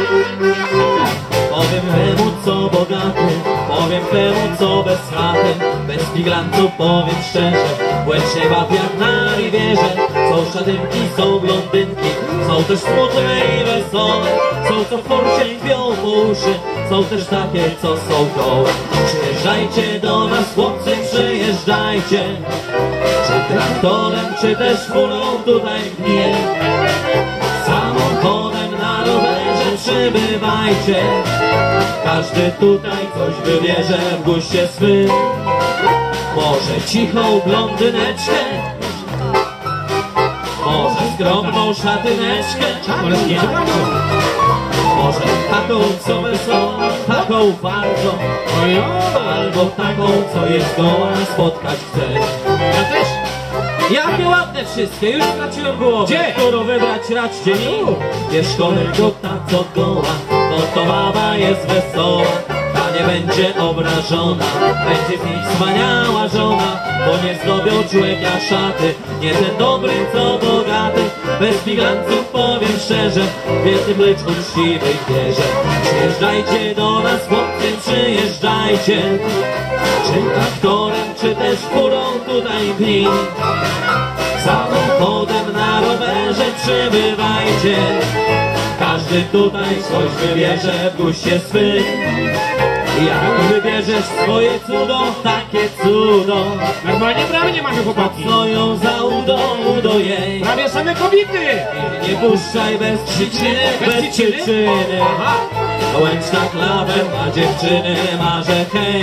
Powiem temu, co bogaty, powiem temu, co bez chaty, bez figlantów powiem szczerze, błędź się baw jak na rivierze. Są szatynki, są blondynki, są też smutne i wesołe, są co w porcie pią po uszy, są też takie, co są gołe. Przyjeżdżajcie do nas, chłopcy, przyjeżdżajcie, czy traktorem, czy też furą tutaj w gminie, samochodem, na rowerze przybywajcie. Każdy tutaj coś wybierze w guście swym. Może cichą blondyneczkę, może skromną szatyneczkę, może taką, co wesoła, taką bardzo, albo taką, co jest goła, spotkać chcesz. Ja też. Jakie ładne wszystkie, już straciłem głowę. Gdzie? Którą wybrać raczcie mi? Wierzchołego ta co goła, no to baba jest wesoła, ta nie będzie obrażona, będzie z niej wspaniała żona, bo nie zdobią człowieka szaty, nie ten dobry, co bogaty. Bez figlantów powiem szczerze, wielki lecz uczciwych bierze. Przyjeżdżajcie do nas, chłopcy, przyjeżdżajcie, czy traktorem, czy też furą tutaj w gminie, samochodem, na rowerze przybywajcie. Każdy tutaj coś wybierze w guście swym. Jak wybierzesz swoje cudo, takie cudo, Normalnie prawie nie mamy chłopaki. stoją za udo jej. Prawie same kobiety. Nie puszczaj bez przyczyny, bez przyczyny. Łęcz na klawę ma dziewczyny, marzę hej.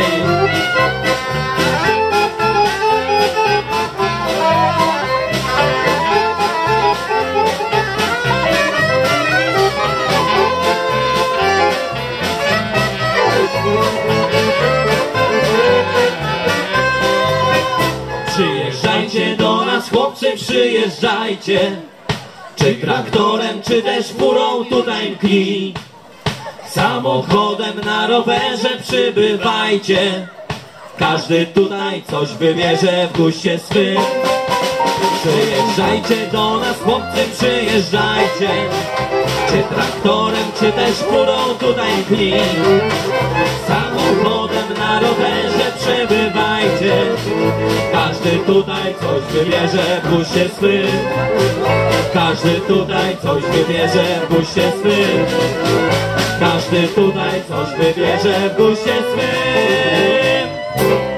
Przyjeżdżajcie do nas, chłopcy, przyjeżdżajcie, czy traktorem, czy też furą tutaj mkli, samochodem, na rowerze przybywajcie. Każdy tutaj coś wybierze w guście swym. Przyjeżdżajcie do nas, chłopcy, przyjeżdżajcie, czy traktorem, czy też furą tutaj mkli, samochodem, na rowerze przybywajcie. Każdy tutaj coś wybierze w guście swym. Każdy tutaj coś wybierze w guście swym. Każdy tutaj coś wybierze w guście swym.